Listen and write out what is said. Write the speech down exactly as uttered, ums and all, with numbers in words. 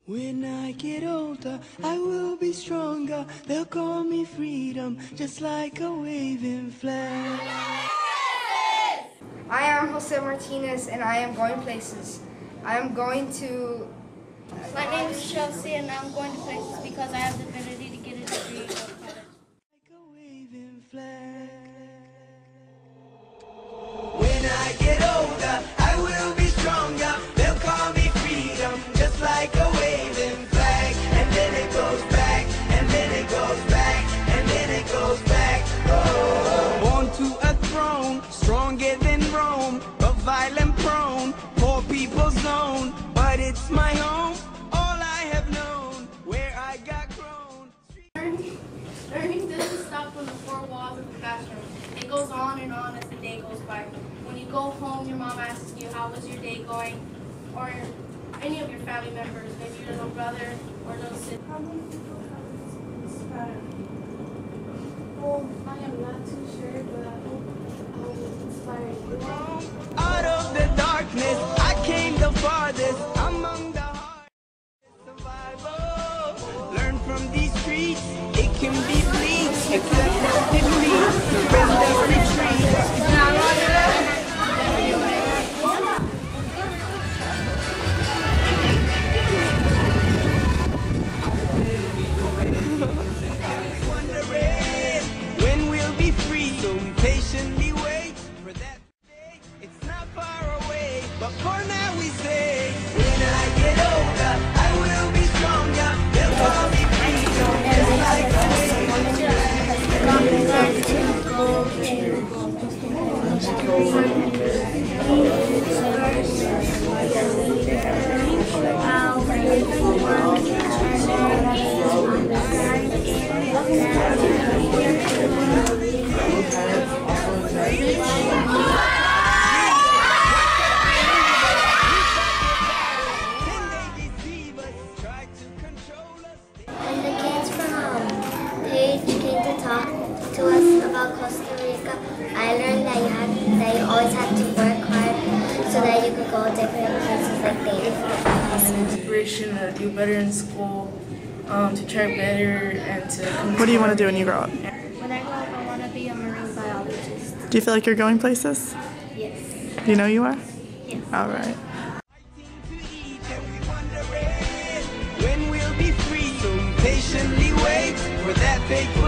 When I get older, I will be stronger. They'll call me freedom, just like a waving flag. I am Jose Martinez, and I am going places. I am going to... My name is Chelsea, and I'm going to places because I have the ability to get a degree. Like a waving flag. When I get older, I will be stronger. They'll call me freedom, just like a waving flag. And then it goes back, and then it goes back, and then it goes back. Oh. Born to a throne, stronger than Rome, but violent prone, poor people's zone. But it's my home, all I have known, where I got grown. Learning, learning doesn't stop on the four walls of the classroom. It goes on and on as the day goes by. When you go home, your mom asks you, how was your day going? Or any of your family members, maybe your little brother or little sister. How many people have this pattern? Well, I am not too sure, but I hope I'll inspire you. Out of the darkness, I came the farthest. Among the hardest survival. Learn from these streets, it can be bleak. Except for defeat, surrender, retreat. Wondering when we'll be free, so we patiently wait for that day. It's not far away, but for now we say, when I get older, I will be stronger. They'll call me freedom, just like a When the kids from um, Page came to talk to us about Costa Rica, I learned that you had that you always had to work hard so that you could go different places like they did. Inspiration to do better in school, um, to try better, and to... What do you want to do when you grow up? When I grow up, I want to be a marine biologist. Do you feel like you're going places? Yes. Do you know you are? Yes. All right. When we'll be free, so we patiently wait for that fateful